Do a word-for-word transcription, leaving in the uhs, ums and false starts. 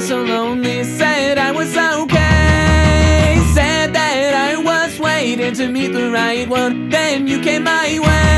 felt so lonely. Said I was okay, said that I was waiting to meet the right one. Then you came my way.